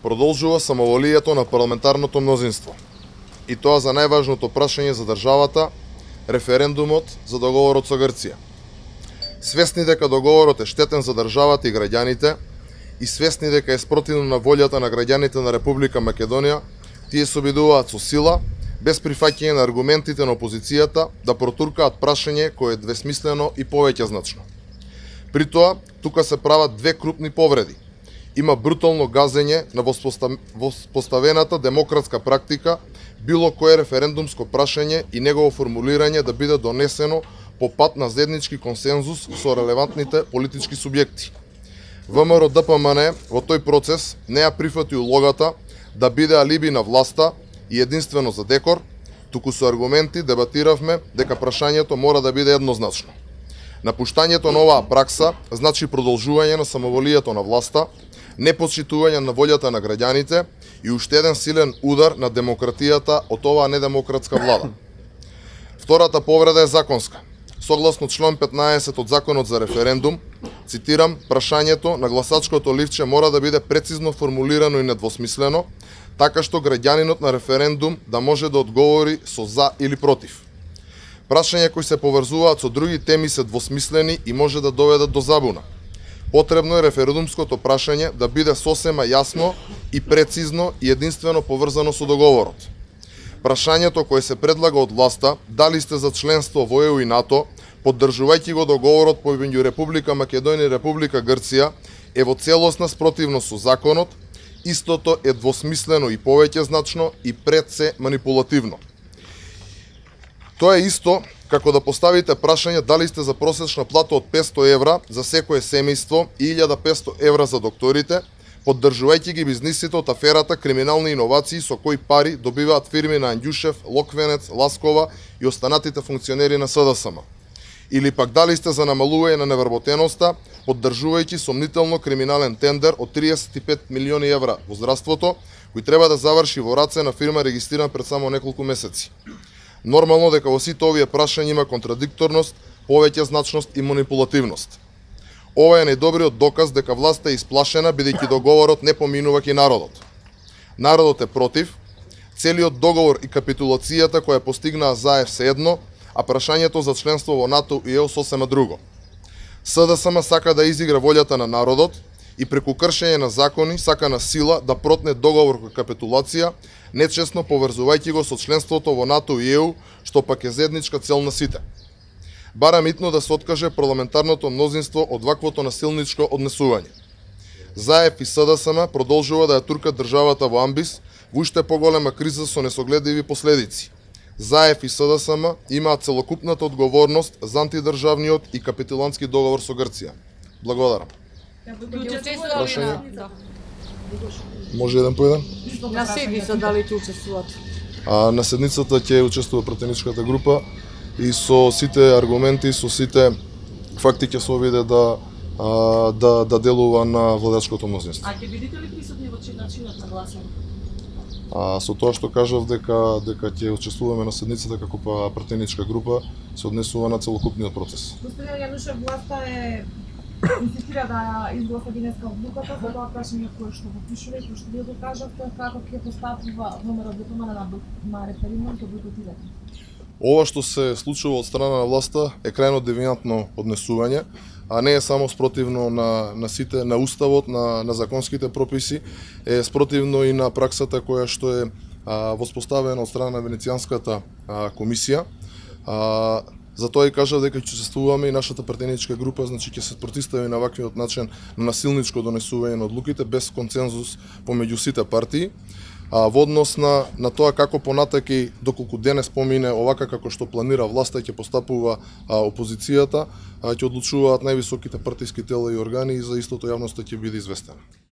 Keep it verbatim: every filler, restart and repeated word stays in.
Продолжува самоволието на парламентарното мнозинство. И тоа за најважното прашање за државата, референдумот за договорот со Грција. Свесни дека договорот е штетен за државата и граѓаните и свесни дека е спротивно на волјата на граѓаните на Република Македонија, тие се обидуваат со сила, без прифаќање на аргументите на опозицијата, да протуркаат прашање кое е двесмислено и повеќе значно. При тоа, тука се прават две крупни повреди. Има брутално газење на воспоставената демократска практика, било кое референдумско прашање и негово формулирање да биде донесено по пат на заеднички консензус со релевантните политички субјекти. ВМРО Д П М Н во тој процес не ја прифати улогата да биде алиби на власта и единствено за декор, туку со аргументи дебатиравме дека прашањето мора да биде еднозначно. Напуштањето на оваа пракса значи продолжување на самоволието на власта, непочитување на волјата на граѓаните и уште еден силен удар на демократијата од оваа недемократска влада. Втората повреда е законска. Согласно член петнаесет од Законот за референдум, цитирам, прашањето на гласачкото ливче мора да биде прецизно формулирано и недвосмислено, така што граѓанинот на референдум да може да одговори со за или против. Прашања кои се поврзуваат со други теми се двосмислени и може да доведат до забуна. Потребно е референдумското прашање да биде сосема јасно и прецизно и единствено поврзано со договорот. Прашањето кое се предлага од власта, дали сте за членство во Е У и НАТО, поддржувајќи го договорот помеѓу Република Македонија и Република Грција, е во целосна спротивност со законот, истото е двосмислено и повеќе значно и пред се манипулативно. Тоа е исто како да поставите прашање дали сте за просечна плата од петсто евра за секое семејство и илјада и петсто евра за докторите, поддржувајќи ги бизнисите од аферата криминални иновации со кои пари добиваат фирми на Андјушев, Локвенец, Ласкова и останатите функционери на С Д С М. Или пак дали сте за намалување на невработеноста, поддржувајќи сомнително криминален тендер од триесет и пет милиони евра во здравството, кој треба да заврши во раце на фирма регистрирана пред само неколку месеци. Нормално дека во сите овие прашања има контрадикторност, повеќе значност и манипулативност. Ова е најдобриот доказ дека власта е исплашена бидејќи договорот не поминува ки народот. Народот е против, целиот договор и капитулацијата која постигнаа заев се едно, а прашањето за членство во НАТО и Е У сосема друго. С Д С М сака да изигра волјата на народот и преку кршење на закони сака на сила да протне договор кој капитулација, нечесно поврзувајќи го со членството во НАТО и Е У, што пак е заедничка цел на сите. Барам итно да се откаже парламентарното мнозинство од ваквото насилничко однесување. Заев и С Д С М продолжува да ја туркат државата во амбис, во уште поголема криза со несогледливи последици. Заев и С Д С М имаат целокупната одговорност за антидржавниот и капитулантски договор со Грција. Благодарам. Прашање? Може еден по еден? На седница дали ќе учествуват? А, на седницата ќе учествува пратеничката група и со сите аргументи, со сите факти ќе се обиде да, а, да, да делува на владачкото мнозинство. А ќе бидете ли присутни во начинот на гласање? А, со тоа што кажав дека дека ќе учествуваме на седницата како па пратеничка група, се однесува на целокупниот процес. Господин Јанушев, власта е инсистира да изгласа денеска одлуката за тоа прашање кое што го пишува и кое што вие го кажавте, како ќе постапува ВМРО Д П М Н на, на референдум, ќе бойкотирате? Ова што се случува од страна на власта е крајно девијантно однесување, а не е само спротивно на, на сите, на уставот, на, на законските прописи, е спротивно и на праксата која што е а, воспоставена од страна на Венецијанската а, комисија. А, Затоа и кажав дека ќе учествуваме и нашата пратеничка група, значи ќе се протистави на ваквиот начин на насилничко донесување на одлуките без консензус помеѓу сите партии. А во однос на, на тоа како понатаки, доколку денес помине овака како што планира власта ќе постапува а, опозицијата, а, ќе одлучуваат највисоките партиски тела и органи и за истото јавноста ќе биде известено.